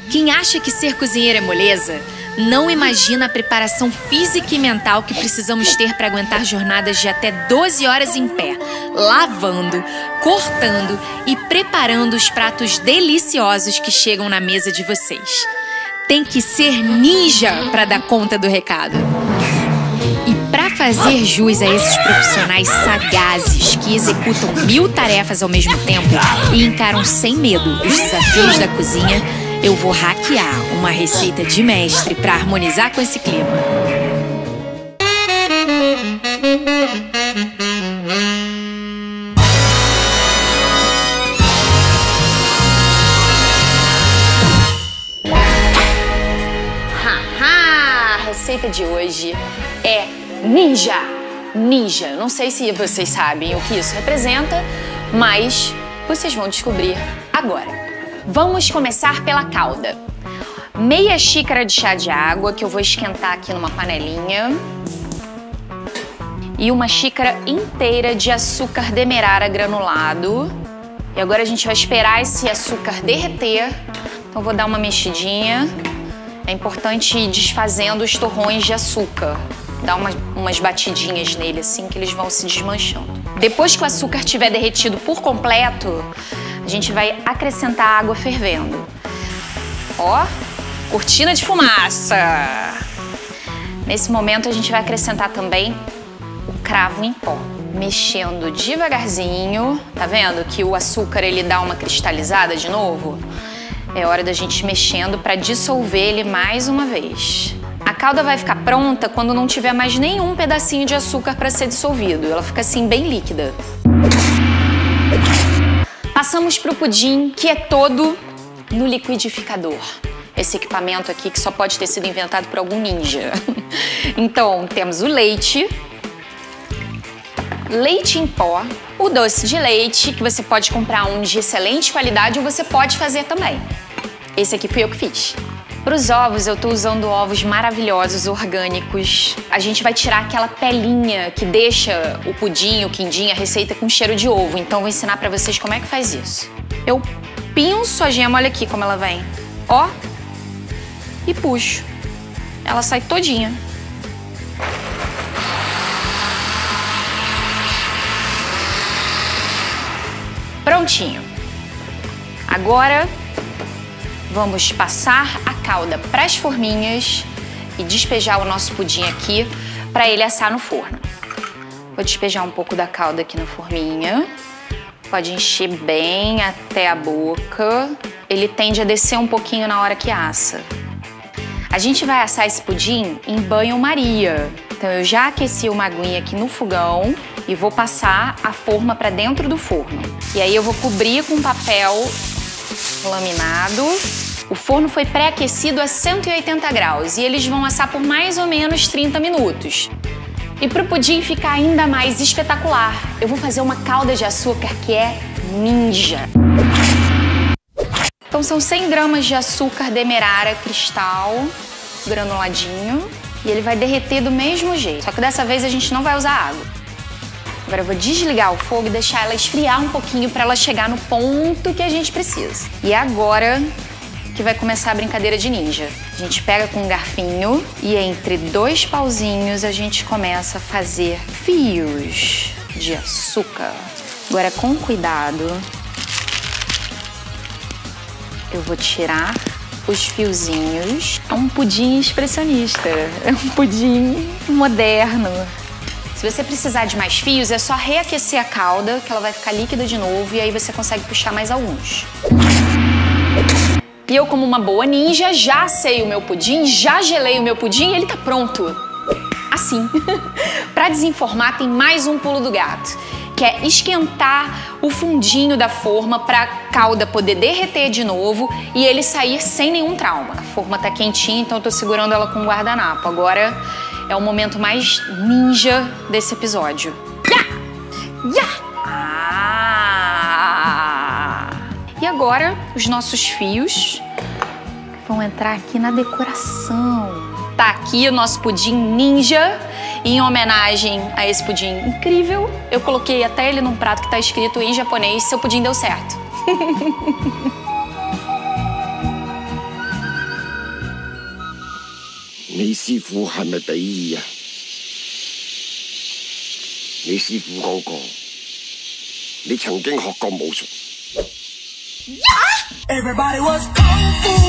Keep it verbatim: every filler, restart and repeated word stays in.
Quem acha que ser cozinheiro é moleza, não imagina a preparação física e mental que precisamos ter para aguentar jornadas de até doze horas em pé, lavando, cortando e preparando os pratos deliciosos que chegam na mesa de vocês. Tem que ser ninja para dar conta do recado. E para fazer jus a esses profissionais sagazes que executam mil tarefas ao mesmo tempo e encaram sem medo os desafios da cozinha, eu vou hackear uma receita de mestre para harmonizar com esse clima. Haha! A receita de hoje é ninja! Ninja! Não sei se vocês sabem o que isso representa, mas vocês vão descobrir agora. Vamos começar pela calda. Meia xícara de chá de água, que eu vou esquentar aqui numa panelinha. E uma xícara inteira de açúcar demerara granulado. E agora a gente vai esperar esse açúcar derreter. Então vou dar uma mexidinha. É importante ir desfazendo os torrões de açúcar. Dá uma, umas batidinhas nele assim que eles vão se desmanchando. Depois que o açúcar estiver derretido por completo, a gente vai acrescentar água fervendo. Ó, cortina de fumaça. Nesse momento a gente vai acrescentar também o cravo em pó, mexendo devagarzinho. Tá vendo que o açúcar ele dá uma cristalizada de novo? É hora da gente ir mexendo para dissolver ele mais uma vez. A calda vai ficar pronta quando não tiver mais nenhum pedacinho de açúcar para ser dissolvido. Ela fica assim bem líquida. Passamos para o pudim, que é todo no liquidificador. Esse equipamento aqui que só pode ter sido inventado por algum ninja. Então, temos o leite, leite em pó, o doce de leite, que você pode comprar um de excelente qualidade ou você pode fazer também. Esse aqui fui eu que fiz. Para os ovos, eu estou usando ovos maravilhosos, orgânicos. A gente vai tirar aquela pelinha que deixa o pudim, o quindim, a receita com cheiro de ovo. Então, vou ensinar para vocês como é que faz isso. Eu pinço a gema, olha aqui como ela vem. Ó, e puxo. Ela sai todinha. Prontinho. Agora, vamos passar a calda para as forminhas e despejar o nosso pudim aqui para ele assar no forno. Vou despejar um pouco da calda aqui na forminha. Pode encher bem até a boca. Ele tende a descer um pouquinho na hora que assa. A gente vai assar esse pudim em banho-maria. Então eu já aqueci uma aguinha aqui no fogão e vou passar a forma para dentro do forno. E aí eu vou cobrir com papel laminado. O forno foi pré-aquecido a cento e oitenta graus e eles vão assar por mais ou menos trinta minutos. E para o pudim ficar ainda mais espetacular, eu vou fazer uma calda de açúcar que é ninja. Então são cem gramas de açúcar demerara cristal, granuladinho, e ele vai derreter do mesmo jeito. Só que dessa vez a gente não vai usar água. Agora eu vou desligar o fogo e deixar ela esfriar um pouquinho para ela chegar no ponto que a gente precisa. E agora que vai começar a brincadeira de ninja. A gente pega com um garfinho e entre dois pauzinhos a gente começa a fazer fios de açúcar. Agora com cuidado, eu vou tirar os fiozinhos. É um pudim expressionista, é um pudim moderno. Se você precisar de mais fios, é só reaquecer a calda, que ela vai ficar líquida de novo, e aí você consegue puxar mais alguns. E eu, como uma boa ninja, já assei o meu pudim, já gelei o meu pudim e ele tá pronto. Assim. Pra desenformar, tem mais um pulo do gato, que é esquentar o fundinho da forma pra calda poder derreter de novo e ele sair sem nenhum trauma. A forma tá quentinha, então eu tô segurando ela com um guardanapo. Agora é o momento mais ninja desse episódio. Ya! Ya! Ah! E agora, os nossos fios vão entrar aqui na decoração. Tá aqui o nosso pudim ninja. Em homenagem a esse pudim incrível, eu coloquei até ele num prato que tá escrito em japonês, seu pudim deu certo. 你師傅係咪比爾啊？你師傅講過，你曾經學過武術。Everybody was kung fu.